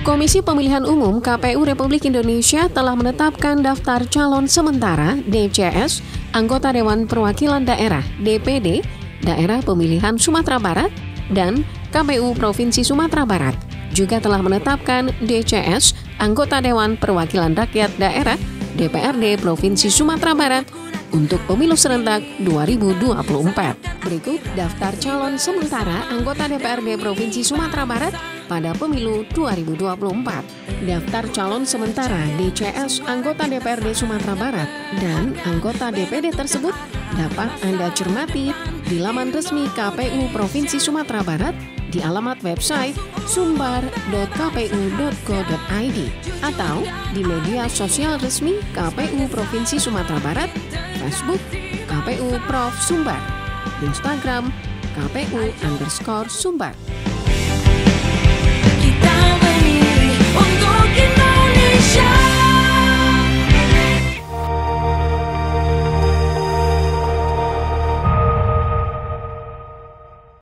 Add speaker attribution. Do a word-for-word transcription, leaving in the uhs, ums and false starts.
Speaker 1: Komisi Pemilihan Umum K P U Republik Indonesia telah menetapkan daftar calon sementara D C S anggota Dewan Perwakilan Daerah D P D Daerah Pemilihan Sumatera Barat dan K P U Provinsi Sumatera Barat. Juga telah menetapkan D C S anggota Dewan Perwakilan Rakyat Daerah D P R D Provinsi Sumatera Barat untuk pemilu serentak dua ribu dua puluh empat. Berikut daftar calon sementara anggota D P R D Provinsi Sumatera Barat pada pemilu dua ribu dua puluh empat. Daftar calon sementara D C S anggota D P R D Sumatera Barat dan anggota D P D tersebut dapat Anda cermati di laman resmi K P U Provinsi Sumatera Barat di alamat website sumbar dot k p u dot go dot i d atau di media sosial resmi K P U Provinsi Sumatera Barat, Facebook K P U Prof Sumbar, Instagram K P U underscore Sumbar.